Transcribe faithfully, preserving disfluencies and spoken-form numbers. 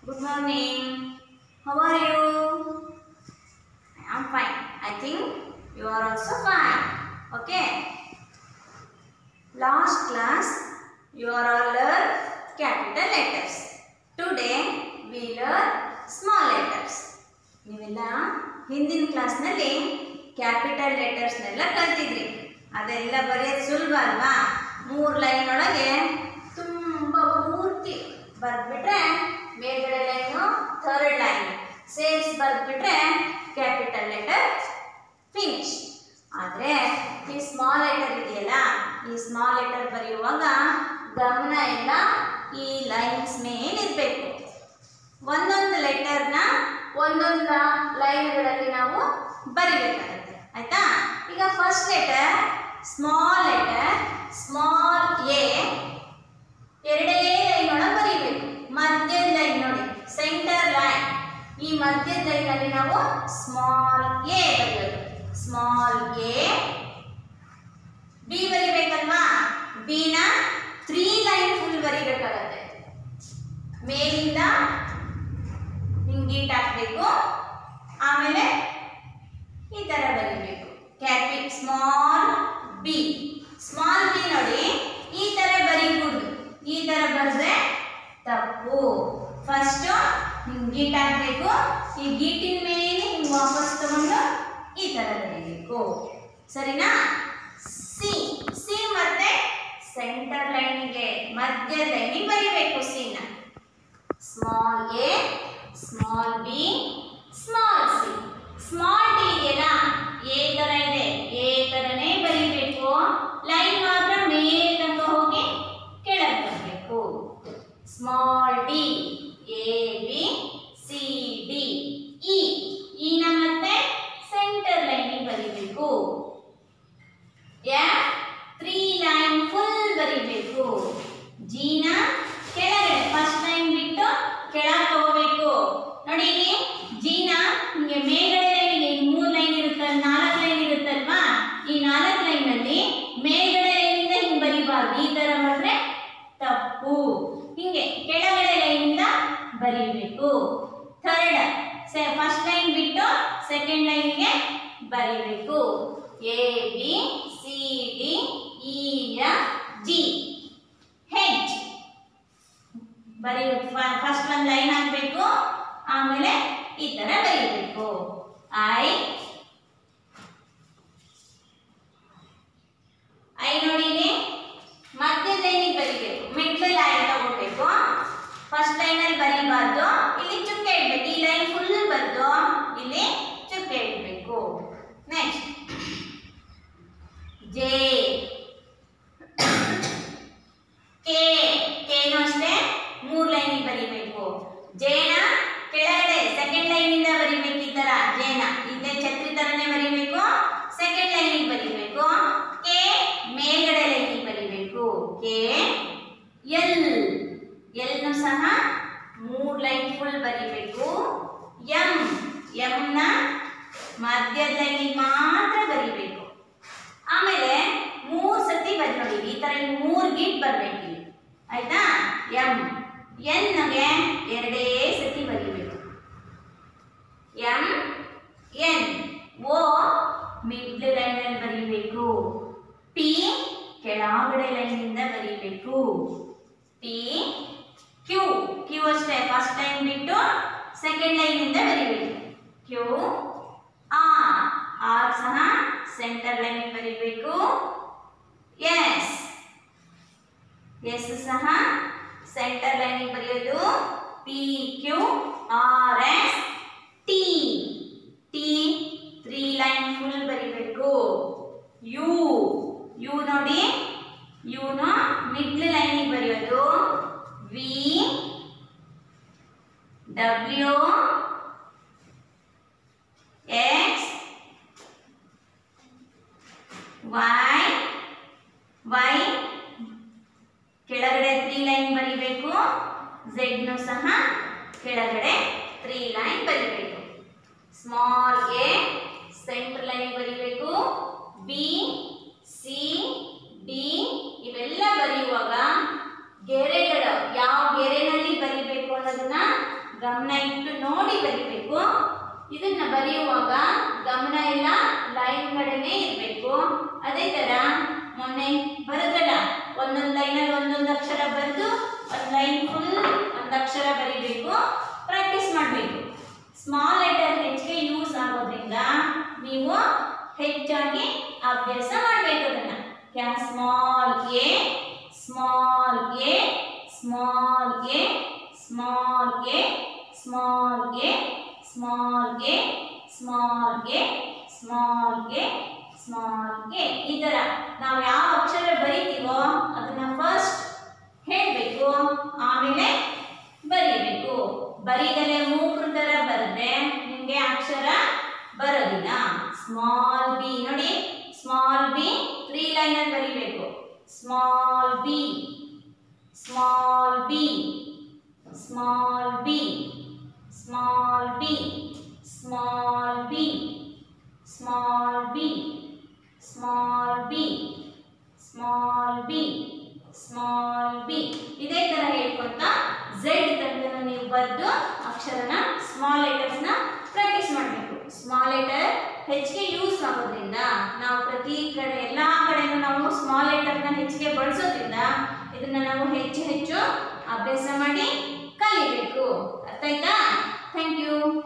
Good morning. How are you? I am fine. I think you are also fine. Okay. Last class you are all learned capital letters. Today we learn small letters. ನೀವೆಲ್ಲ ಹಿಂದಿನ ಕ್ಲಾಸ್ನಲ್ಲಿ capital ಲೆಟರ್ಸ್ನೆಲ್ಲ ಕಲ್ತಿದ್ರಿ. ಅದೆಲ್ಲ ಬರೆಯೋದು ಸುಲಭ ಅಲ್ವಾ? ಮೂರು line ಒಳಗೆ ತುಂಬ ಪೂರ್ತಿ ಬರೆದ್ಬಿಟ್ರೆ ಮೇಲ್ಗಡೆ ಲೈನು ಥರ್ಡ್ ಲೈನ್ ಸೇರಿಸಿ ಬರೆದ್ಬಿಟ್ರೆ ಕ್ಯಾಪಿಟಲ್ ಲೆಟರ್ ಫಿನಿಶ್. ಆದರೆ ಈ ಸ್ಮಾಲ್ ಲೆಟರ್ ಇದೆಯಲ್ಲ, ಈ ಸ್ಮಾಲ್ ಲೆಟರ್ ಬರೆಯುವಾಗ ಗಮನ ಎಲ್ಲ ಈ ಲೈನ್ಸ್ ಮೇಲಿರಬೇಕು. ಒಂದೊಂದು ಲೆಟರ್ನ ಒಂದೊಂದು ಲೈನ್ಗಳಲ್ಲಿ ನಾವು ಬರಿಬೇಕಾಗುತ್ತೆ. ಆಯ್ತಾ? ಈಗ first letter small letter small A ಎರಡೇ ಲೈನ್ ಒಳಗೆ ಬರೀಬೇಕು. ಮಧ್ಯದ ಲೈನ್ ನೋಡಿ, ಸೆಂಟರ್ ಲೈನ್. ಈ ಮಧ್ಯದ ಲೈನಲ್ಲಿ ನಾವು ಸ್ಮಾಲ್ ಎ ಬರೆಯೋದು. Small A. ಬಿ ಬರಿಬೇಕಲ್ವಾ? ಬಿನ ತ್ರೀ ಲೈನ್ ಫುಲ್ ಬರಿಬೇಕಾಗತ್ತೆ. ಮೇಲಿಂದ ಹಿಂಗೀಟ್ ಹಾಕಬೇಕು, ಆಮೇಲೆ ಈ ತರ ಬರಿಬೇಕು. Capital small B. Small B ನೋಡಿ ಈ ತರ ಬರೀಬಹುದು. ಈ ತರ ಬರೆದ್ರೆ ತಪ್ಪು. ಫಸ್ಟ್ ಹಿಂಗ್ ಗೀಟ್ ಹಾಕಬೇಕು. ಈ ಗೀಟಿನ ಮೇಲೆ ಹಿಂಗ್ ವಾಪಸ್ ತಗೊಂಡು ಈ ತರ ಬರೀಬೇಕು. ಸರಿನಾ? ಸಿ. ಸಿ ಮತ್ತೆ ಸೆಂಟರ್ ಲೈನಿಗೆ ಮಧ್ಯ ಲೈನಿಗೆ ಬರೀಬೇಕು. ಸಿನ small A small B small C. Small D ಇದೆಯಲ್ಲ, ಎ ತರ ಇದೆ, ಎ ತರನೇ ಬರೀಬೇಕು. ಲೈನ್ ಮಾತ್ರ ಮೇಲೆ ತನಕ ಹೋಗಿ ಕೆಳಗೆ ಬರಬೇಕು. Small D. A B C D. E. ಇನ ಮತ್ತೆ ಸೆಂಟರ್ ಲೈನಿಗೆ ಬರೀಬೇಕು. ಎಫ್ ತ್ರೀ ಲೈನ್ ಫುಲ್ ಬರೀಬೇಕು. ಜಿನ ಕೆಳಗಡೆ ಫಸ್ಟ್ ಲೈನ್ ಬಿಟ್ಟು ಕೆಳಗೆ ಹೋಗಬೇಕು. ನೋಡಿ ಇಲ್ಲಿ ಜಿನ ಹಿಂಗೆ ಮೇಲ್ಗಡೆ ಲೈನ್ ಮೂರು ಲೈನ್ ಇರುತ್ತಲ್ಲ, ನಾಲ್ಕು ಲೈನ್ ಇರುತ್ತಲ್ವಾ? ಈ ನಾಲ್ಕು ಲೈನ್ ಅಲ್ಲಿ ಮೇಲ್ಗಡೆ ಲೈನಿಂದ ಹಿಂಗೆ ಬರೀಬಾರ್ದು. ಈ ತರ ಮಾಡಿದ್ರೆ ತಪ್ಪು. ಹಿಂಗೆ ಕೆಳಗಡೆ ಲೈನಿಂದ ಬರೀಬೇಕು. ಥರ್ಡ್ ಫಸ್ಟ್ ಲೈನ್ ಬಿಟ್ಟು ಸೆಕೆಂಡ್ ಲೈನ್ಗೆ ಬರೀಬೇಕು. A B C D E F G H ಬರೀಬೇಕು. ಫಸ್ಟ್ ಒಂದು ಲೈನ್ ಹಾಕಬೇಕು, ಆಮೇಲೆ ಈ ತರ ಬರೀಬೇಕು. ಐ. ಐ ನೋಡಿ ಮಧ್ಯ ಲೈನಿಗೆ ಬರೀಬೇಕು. ಮಿಡ್ಲ್ ಲೈನ್ ತಗೋಬೇಕು. ಫಸ್ಟ್ ಲೈನ್ ಅಲ್ಲಿ ಬರೀಬಾರ್ದು, ಇಲ್ಲಿ ಚುಕ್ಕೆ ಇಡ್ಬೇಕು. ಈ ಲೈನ್ ಫುಲ್ ಬರ್ದು ಇಲ್ಲಿ ಚುಕ್ಕೆ ಇಡ್ಬೇಕು. Next J. ಕೆ. ಕೆನೂ ಅಷ್ಟೇ ಮೂರು ಲೈನಿಗೆ ಬರೀಬೇಕು. ಜೇನ ಕೆಳಗಡೆ ಸೆಕೆಂಡ್ ಲೈನ್ ಇಂದ ಬರೀಬೇಕು. ಈ ತರ ಜೇನ ಇದೇ ಛತ್ರಿ ತರನೇ ಬರೀಬೇಕು. ಸೆಕೆಂಡ್ ಲೈನಿಗೆ ಬರೀಬೇಕು. ಕೆ ಮೇಲ್ಗಡೆ ಲೈನಿಗೆ ಬರೀಬೇಕು. ಕೆ. ಎಲ್. ಎಲ್ನು ಸಹ ಮೂರು ಲೈನ್ ಫುಲ್ ಬರೀಬೇಕು. ಎಂ. ಎಂ ನ ಮಧ್ಯದ ಲೈನಿಗೆ ಮಾತ್ರ ಬರೀಬೇಕು. ಆಮೇಲೆ ಮೂರು ಸತಿ ಬರಿ ನೋಡಿ, ಈ ತರ ಮೂರು ಗೀಟ್ ಬರಬೇಕು. ಆಯ್ತಾ? ಎಂ. ಎನ್ ಗೆ ಎರಡೇ ಸತಿ ಬರೀಬೇಕು. M N. O mid line ಅಲ್ಲಿ ಬರೀಬೇಕು. ಪಿ ಕೆಳಗಡೆ ಲೈನ್ ಇಂದ ಬರೀಬೇಕು. ಪಿ. ಕ್ಯೂ. ಕ್ಯೂ ಅಷ್ಟೇ ಫಸ್ಟ್ ಲೈನ್ ಬಿಟ್ಟು ಸೆಕೆಂಡ್ ಲೈನ್ ಇಂದ ಬರೀಬೇಕು. ಕ್ಯೂ. ಆರ್. ಆರ್ ಸಹ ಸೆಂಟರ್ ಲೈನ್ ಬರೀಬೇಕು. ಎಸ್. ಎಸ್ ಸಹ ಸೆಂಟರ್ ಲೈನ್ ಬರೆಯೋದು. P Q R S T. T three line full ಬರೀಬೇಕು. ಯು. ಯು ನೋಡಿ ಯುನ ಮಿಡ್ಲ್ ಲೈನಿಗೆ ಬರೆಯೋದು. V. W X Y. Y ಕೆಳಗಡೆ ತ್ರೀ ಲೈನ್ ಬರೀಬೇಕು. ಝೆಡ್ ನು ಸಹ ಕೆಳಗಡೆ ತ್ರೀ ಲೈನ್ ಬರೀಬೇಕು. ಸ್ಮಾಲ್ ಎ ಸೆಂಟರ್ ಲೈನ್ ಬರೀಬೇಕು. ಬಿ ಸಿ ಡಿ ಇವೆಲ್ಲ ಬರೆಯುವಾಗ ಗೆರೆಗಳು ಯಾವ ಗೆರೆನಲ್ಲಿ ಬರೀಬೇಕು ಅನ್ನೋದನ್ನ ಗಮನ ಇಟ್ಟು ನೋಡಿ ಬರಿಬೇಕು. ಇದನ್ನ ಬರೆಯುವಾಗ ಗಮನ ಎಲ್ಲ ಲೈನ್ ಕಡೆನೇ ಇರಬೇಕು. ಅದೇ ತರ ಮೊನ್ನೆ ಬರೆದ್ರಲ್ಲ, ಒಂದೊಂದು ಲೈನಲ್ಲಿ ಒಂದೊಂದು ಅಕ್ಷರ ಬರೆದು ಒಂದು ಲೈನ್ ಫುಲ್ ಒಂದು ಅಕ್ಷರ ಬರಿಬೇಕು, ಪ್ರಾಕ್ಟೀಸ್ ಮಾಡಬೇಕು. ಸ್ಮಾಲ್ ಲೆಟರ್ ಹೆಚ್ಚಿಗೆ ಯೂಸ್ ಆಗೋದ್ರಿಂದ ನೀವು ಹೆಚ್ಚಾಗಿ ಅಭ್ಯಾಸ ಮಾಡಬೇಕು. ಅದನ್ನ ಕ್ಯಾ small A small A small A small A small A small A small A small A small A ಈ ತರ ನಾವು ಯಾವ ಅಕ್ಷರ ಬರೀತೀವೋ ಅದನ್ನ ಫಸ್ಟ್ ಹೇಳಬೇಕು, ಆಮೇಲೆ ಬರೀಬೇಕು. ಬರೀದಲೆ ಮೂಕ್ರ ತರ ಬರೆದ್ರೆ ನಿಮಗೆ ಅಕ್ಷರ ಬರೋದಿಲ್ಲ. ಸ್ಮಾಲ್ ಬಿ ನೋಡಿ, ಸ್ಮಾಲ್ ಬಿ ತ್ರೀ ಲೈನ್ ಅಲ್ಲಿ ಬರೀಬೇಕು. Small B small B small B small B small B small B small B small B small B ಇದೇ ತರ ಹೇಳ್ಕೊಳ್ತಾ ಝೆಡ್ ತನಕ ನೀವು ಬರೆದು ಅಕ್ಷರನ ಸ್ಮಾಲ್ ಲೆಟರ್ಸ್ ನ ಪ್ರಾಕ್ಟೀಸ್ ಮಾಡಬೇಕು. ಸ್ಮಾಲ್ ಲೆಟರ್ ಹೆಚ್ಚಿಗೆ ಯೂಸ್ ಆಗೋದ್ರಿಂದ ನಾವು ಪ್ರತಿ ಕಡೆ ಎಲ್ಲಾ ಕಡೆನೂ ನಾವು ಸ್ಮಾಲ್ ಲೆಟರ್ ನ ಹೆಚ್ಚಿಗೆ ಬಳಸೋದ್ರಿಂದ ಇದನ್ನ ನಾವು ಹೆಚ್ಚು ಹೆಚ್ಚು ಅಭ್ಯಾಸ ಮಾಡಿ ಕಲಿಬೇಕು. ಅರ್ಥ ಆಯ್ತಾ? Thank you.